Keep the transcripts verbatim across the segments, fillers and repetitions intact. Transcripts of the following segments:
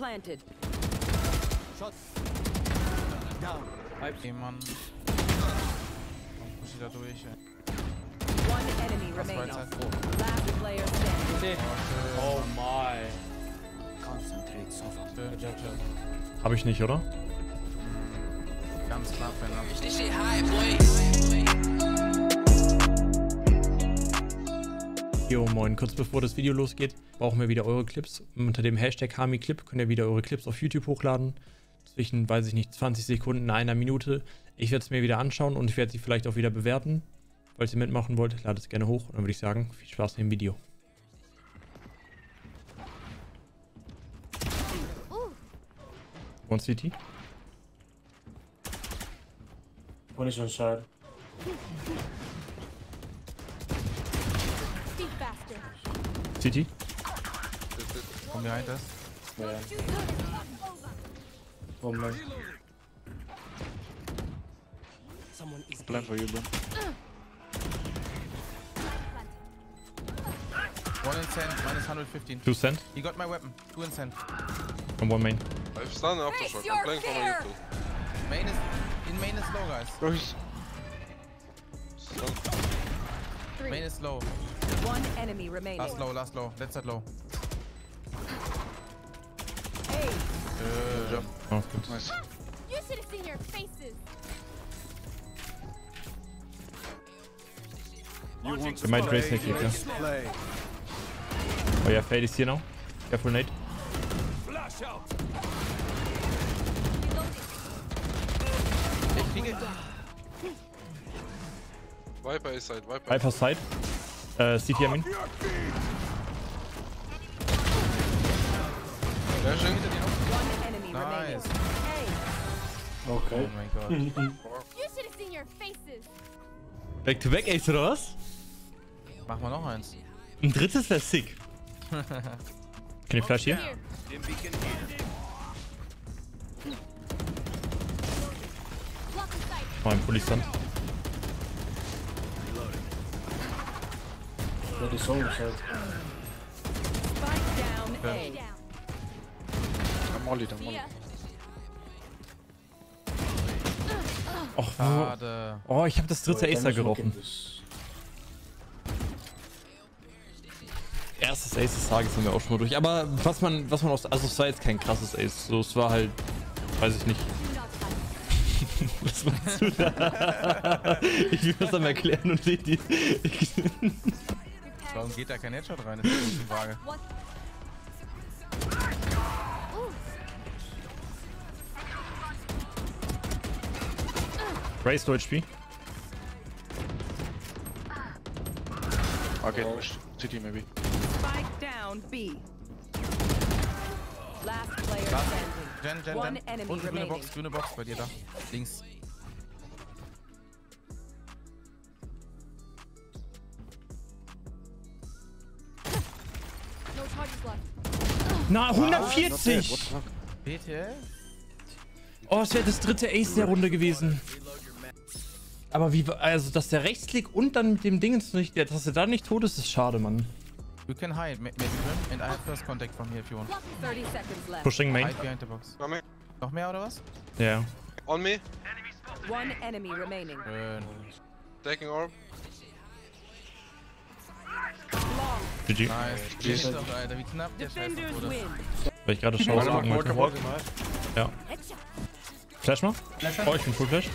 planted. Shot. Down. Halb jemand. Muss ich da durch, ey. One enemy remaining. Last player standing. Oh my. Concentrate sofort. Hab ich nicht, oder? Ganz knapp, wenn er. Jo, moin. Kurz bevor das Video losgeht, brauchen wir wieder eure Clips. Unter dem Hashtag Harmii Clip könnt ihr wieder eure Clips auf YouTube hochladen. Zwischen, weiß ich nicht, zwanzig Sekunden, einer Minute. Ich werde es mir wieder anschauen und ich werde sie vielleicht auch wieder bewerten. Falls ihr mitmachen wollt, ladet es gerne hoch. Und dann würde ich sagen, viel Spaß im Video. One C T. One is on side. C T. Komm behind us. Yeah. One more. Plan for you, bro. One in cent, minus one fifteen. Two cent. He got my weapon. Two in cent. And one main. I've stunned aftershock. I'm playing for my YouTube. Main is in main is low, guys. Bro, he's Main is low. One enemy remaining. Last low, last low. Let's set low. Hey. Good job. Oh, good. nice. You should have seen your faces. You want They might raise their kick, yeah. play. Oh yeah, Fade is here now. Careful, Nate. Flash out. Ich kriege. Viper is side, Viper. Viper side. Uh, C T, I mean. Flashing. One enemy remaining. Nice. Hey. Okay. Oh my god. You should have seen your faces. Back to back Ace oder was? Machen wir noch eins. Ein drittes wäre sick. Can you flash here? Here. Block in sight. Oh, I'm fully stunned. That is on side. Spike down A. Down. I'm molly, I'm See molly. ya. Och, wo? Schade. Oh, ich habe das dritte Acer gerochen. Erstes Ace des Tages sind wir auch schon mal durch. Aber was man, was man aus, also es war jetzt kein krasses Ace. So, es war halt, weiß ich nicht. Was meinst du da? Ich will das dann erklären und seht die. Warum geht da kein Headshot rein? Das ist die große Frage. What? Raise to H P. Okay, push. City maybe. Spike down B. Last player Last. standing. Jen, Jen, One Jen. enemy Und grüne remaining. Box, grüne Box bei dir da. Links. No charges left. Na, What hundertvierzig! the fuck? B T L? Oh, es wäre das dritte Ace der Runde gewesen. Aber wie, also, dass der Rechtsklick und dann mit dem Dingens nicht, dass er da nicht tot ist, ist schade, Mann. You can hide, maybe, and I have first contact from here if you want. thirty seconds left. Pushing main. Hide behind the box. Coming. Noch mehr oder was? Ja. Yeah. On me. One enemy remaining. Schön. Taking orb. Long. G G. Nice. Jeez. Jeez. Doch, Alter, wie knapp der Scheiß Defenders wurde. win. Weil ich gerade Chance gucken wollte. Ja. Headshot. Flash mal. Oh, ich bin Full Flash.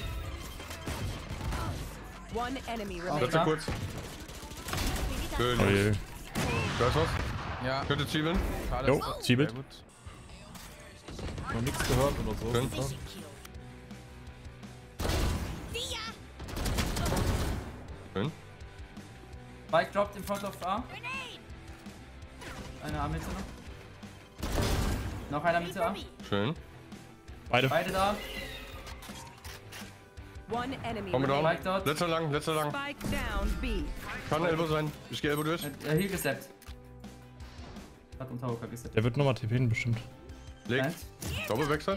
One enemy remaining. Letzte kurz. Schön. Oh je. Da ist was. Ja, Könnte zielen. schade. Jo, ist- Ziebelt. Sehr gut. Noch nichts gehört oder so. Schön. See ya. Schön. Bike dropped in front of A. Grenade. Eine A Mitte noch. Noch einer Mitte A. Schön. Beide. Beide da. One enemy Komm mit remaining. Bike dort. Letzter lang, letzter lang. Spike down B. Kann Elbow sein. Ich gehe Elbow durch. Er Heal gesappt. Hat unter Hocker gesappt. Der wird nochmal T P'n bestimmt. Leg. Eins. Doppel wechselt.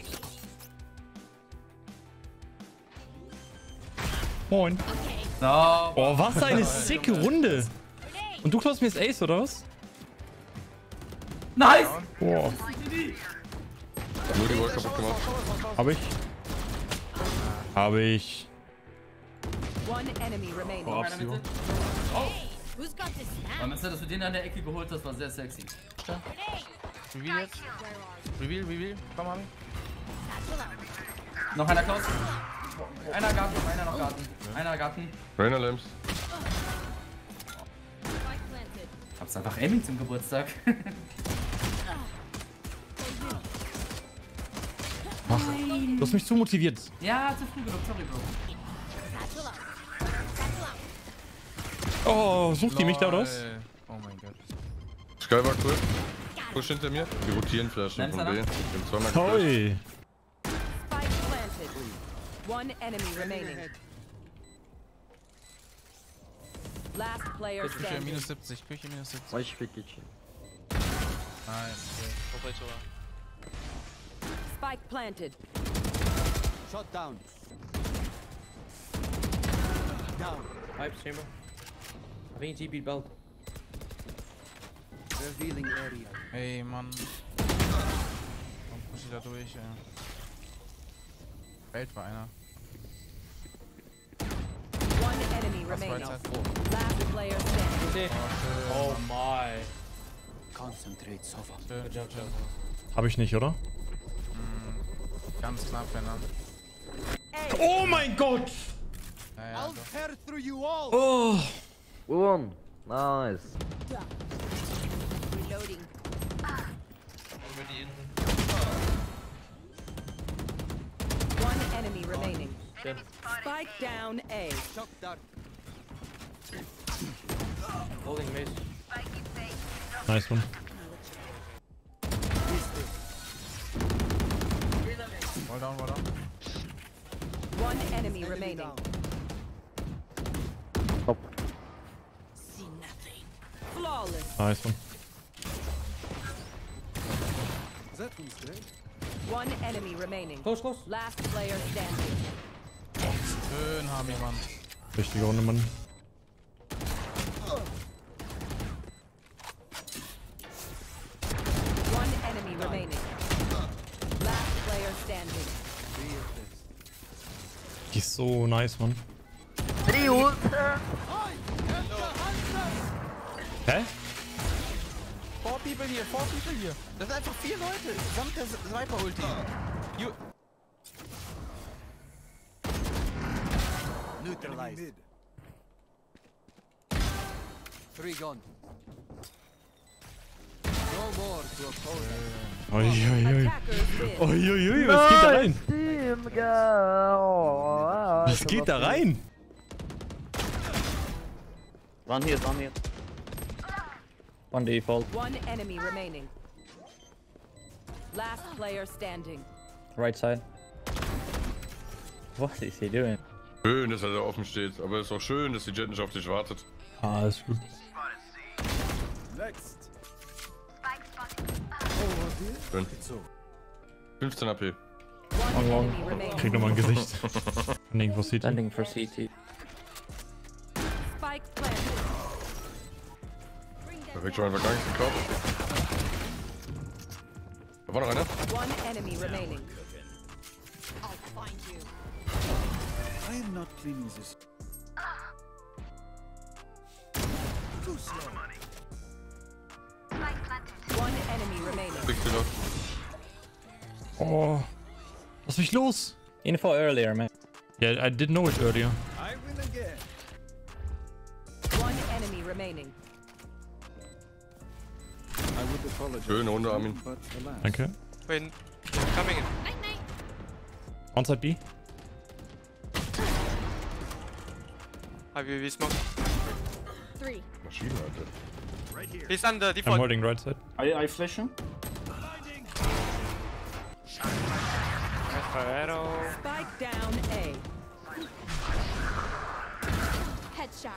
Moin. No. Oh, was eine sicke Runde. Und du klaust mir das Ace, oder was? Nice! Boah. Nur die Wall kaputt gemacht. Hab ich. Hab ich. One enemy remaining. Noch einer Mitte. Who's got this Aber now? Mister, dass du den an der Ecke geholt hast, war sehr sexy. Reveal jetzt. Reveal, reveal. Komm, Harmii. Noch einer Klaus. Einer Garten, einer noch Garten. Einer Garten. Rainer Lamps. Spike planted. Hab's einfach Aiming zum Geburtstag. Du hast mich zu motiviert. Ja, zu früh genug, sorry, Bro. Satchel up. Satchel up. Oh, sucht die mich da raus? Lol. Oh mein Gott. Sky war cool. Push hinter mir. Die rotieren Flaschen von B. Ich bin zweimal geflasht. Oi. Spike planted. One enemy remaining. Last player Küche standing. minus siebzig. Küche minus siebzig. Watch for kitchen. Nice. Spike planted. Shot down. Down. Pipes chamber. I think T P belt. Revealing area. Ey, Mann. Komm, push ich da durch, ey. Welt war einer. One enemy Was war remaining. jetzt? Last player standing. Oh my. Concentrate, Sova. Schön. Good job, job. Hab ich nicht, oder? Ganz knapp, wenn er. Oh mein Gott! Ja, ja, doch. Tear through you all. Oh. We won. Nice. Reloading. One enemy remaining. Spike down A. Shock dart. Holding mace. Nice one. Wall down, wall down. One enemy remaining. See nothing. Flawless. Nice one. That one's great. One enemy remaining. Close, close. Last player standing. Schön, Harmii, Mann. Richtige Runde, Mann. One enemy remaining. Last player standing. Die ist so nice, Mann. Hä? Four people hier, four people hier. Das sind einfach vier Leute. Samt der Sniper-Ulti. You. Neutralized. Three gone. No more to oppose. Uiuiui. Attackers win. Uiuiui, was geht da rein? Was geht da rein? One here, one here. One default. One enemy remaining. Last player standing. Right side. What is he doing? Schön, dass er da offen steht. Aber es ist auch schön, dass die Jet nicht auf dich wartet. Ah, ist gut. Next. Schön. fünfzehn A P. One enemy remaining. Krieg nochmal ein Gesicht. Von irgendwo sieht. Standing for C T. Spike planted. Perfekt, schon einfach gar nichts geklaut. Da war noch einer. One enemy remaining. I'll find you. I am not cleaning this. Too slow. One enemy remaining. Kriegst du noch. Oh. Lass mich los. Info earlier, man. Yeah, I didn't know it earlier. I win again. One enemy remaining. I would apologize. Schöne Runde, Armin. But alas. Danke. Wait, coming in. Night night. Onside B. Have you smoke? Three. Maschine, Alter. He's under I'm default. holding right side. I, I flash him. Spike down A. Headshot.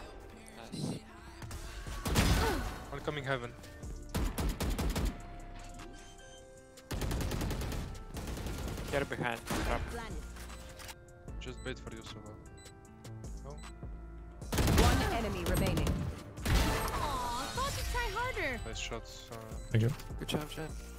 One coming heaven. Get behind. Trap. Blinded. Just wait for you, Sova. One enemy remaining. Aw, thought you'd try harder. Nice shots. Uh, Thank you. good job, Jet.